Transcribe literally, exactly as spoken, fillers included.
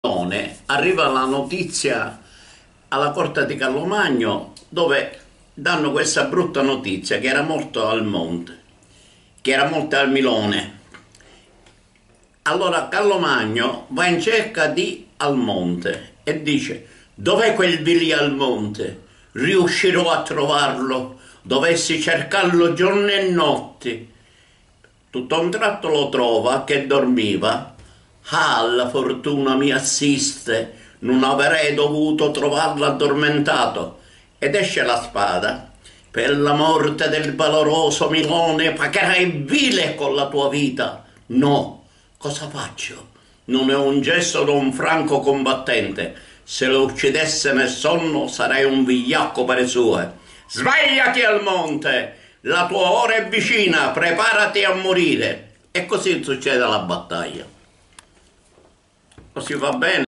Arriva la notizia alla corte di Carlomagno dove danno questa brutta notizia che era morto al monte, che era morto al Milone. Allora Carlomagno va in cerca di Almonte e dice: dov'è quel di lì Almonte? Riuscirò a trovarlo, dovessi cercarlo giorno e notte. Tutto a un tratto lo trova che dormiva. Ah, la fortuna mi assiste, non avrei dovuto trovarlo addormentato. Ed esce la spada. Per la morte del valoroso Milone pagherai vile con la tua vita. No, cosa faccio? Non è un gesto da un franco combattente. Se lo uccidesse nel sonno sarei un vigliacco per le sue. Svegliati Almonte, la tua ora è vicina, preparati a morire. E così succede alla battaglia. Così va bene.